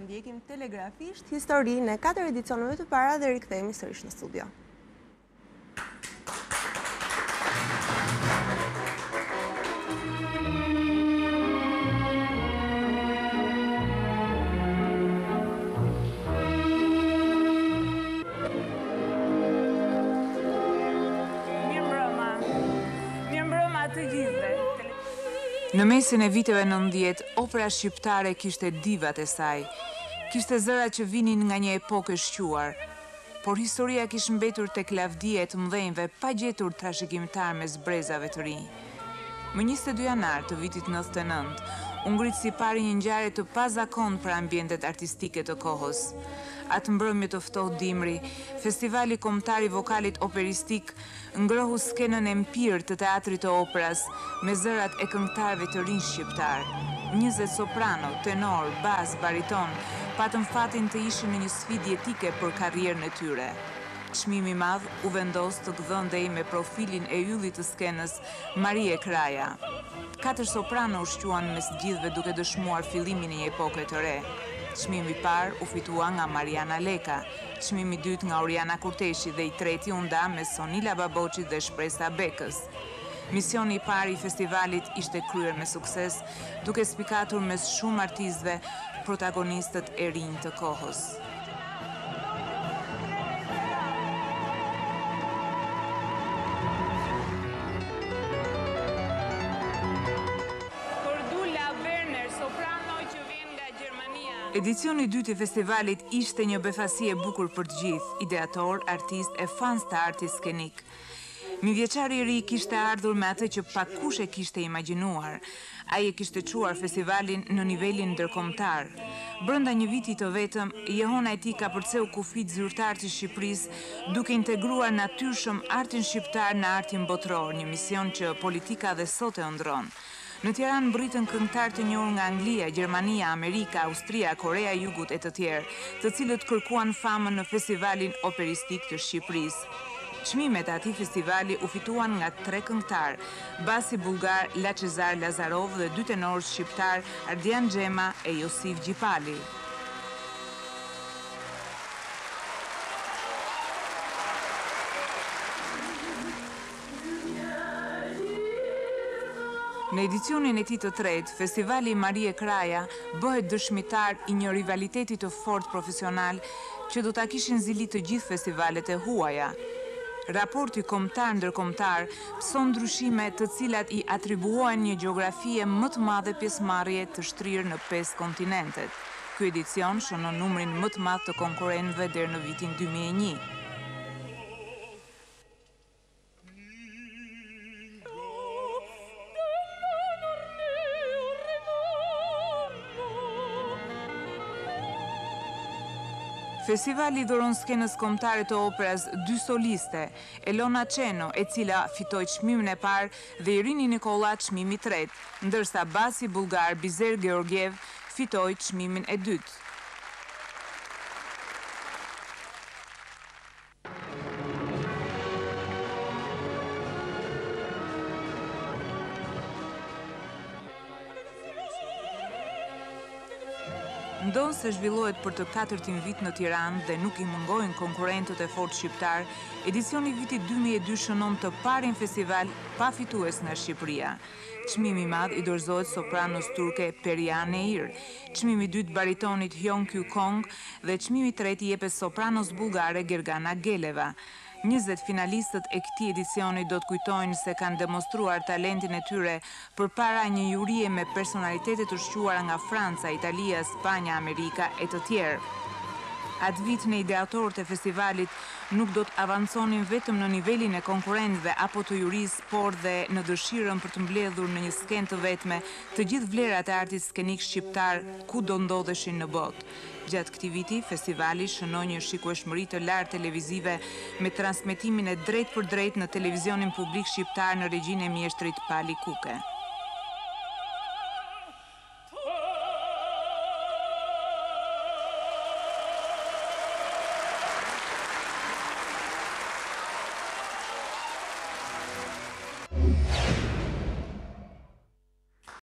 ndjekim telegrafisht historinë e 4 edicioneve të para dhe rikthehemi sërish në studio. Në mesin e viteve 90, opera shqiptare kishte divat e saj, kishte zëra që vinin nga një epokë e shquar, por historia kishte mbetur tek lavdia e të mëdhenjve pa gjetur trashëgimtar mes brezave të rinj. Më 22 janar të vitit 99, u ngrit si pari një ngjarje të pazakon për ambientet artistike të kohës. Atë mbrëmje të ftohtë dimri, festivali kombëtar i vokalit operistik ngrohu skenën empir të teatrit të operas me zërat e këngëtarëve të rinj shqiptar. 20 soprano, tenor, bas, bariton patën fatin të ishin në një sfidë etike për karrierën e tyre. Çmimi i madh u vendos të gdhëndej me profilin e yllit të skenës Marie Kraja. 4 soprano u shquan mes gjithëve duke dëshmuar fillimin e një epoke të re. Çmimi i parë u fitua nga Mariana Leka, çmimi i dytë nga Oriana Kurteshi dhe i treti u nda me Sonila Baboçi dhe Shpresa Bekës. Misioni i parë i festivalit ishte kryer me sukses, duke spikatur mes shumë artistëve protagonistët e rinj të kohës. Edicioni i dytë i festivalit ishte një befasi e bukur për të gjithë, ideator, artist e fans të artit skenik. Mijëvjeçari i ri kishte ardhur me atë që pakush e kishte imagjinuar. Ai e kishte çuar festivalin në nivelin ndërkombëtar. Brenda një viti të vetëm, jehona e tij ka përceu kufit zyrtar të Shqipërisë, duke integruar natyrshëm artin shqiptar në artin botror, një mision që politika dhe sot e ëndron. Në Tiranë mbritën këngëtar të njohur nga Anglia, Gjermania, Amerika, Austria, Korea e Jugut e të tjerë, të cilët kërkuan famën në festivalin operistik të Shqipërisë. Çmimet e atij festivali u fituan nga 3 këngëtar, basi bullgar Lacezar Lazarov dhe 2 tenorë shqiptar Ardian Xhema e Josif Gjipali. Në edicionin e tij të tretë, festivali Marie Kraja bëhet dëshmitar i një rivaliteti të fortë profesional që do ta kishin zilit të gjithë festivalet e huaja. Raporti kombëtar-ndërkombëtar pson ndryshime të cilat i atribuohen një gjeografie më të madhe pjesëmarrje të shtrirë në 5 kontinentet. Ky edicion shënon numrin më të madh të konkurrentëve deri në vitin 2001. Festivali dhuron skenës kombëtare të operas 2 soliste, Elona Çeno, e cila fitoi çmimin e parë, dhe Irini Nikolla çmimin e tretë, ndërsa basi bullgar Bizer Georgiev fitoi çmimin e dytë. Ndonë se zhvillohet për të 4-tin vit në Tiranë dhe nuk i mungojnë konkurrentët e fortë shqiptar, edicioni vitit 2002 shënon të parin festival pa fitues nga Shqipëria. Çmimi i madh i dorëzohet sopranos turke Perihan Eir, çmimi i dytë baritonit Hyun Kyu Kong dhe çmimi i tretë i jepet sopranos bullgare Gergana Geleva. 20 finalistët e këtij edicioni do të kujtojnë se kanë demonstruar talentin e tyre përpara një jurie me personalitete të shquara nga Franca, Italia, Spanja, Amerika e të tjerë. Atë vit në ideatorët e festivalit nuk do të avanconin vetëm në nivelin e konkurrentëve apo të jurisë, por dhe në dëshirën për të mbledhur në një skenë të vetme të gjithë vlerat e artit skenik shqiptar ku do ndodheshin në botë. Gjatë këtij viti, festivali shënoi një shikueshmëri të lartë televizive me transmetimin e drejtë për drejtë në televizionin publik shqiptar në regjinë e mjeshtrit Pali Kuke.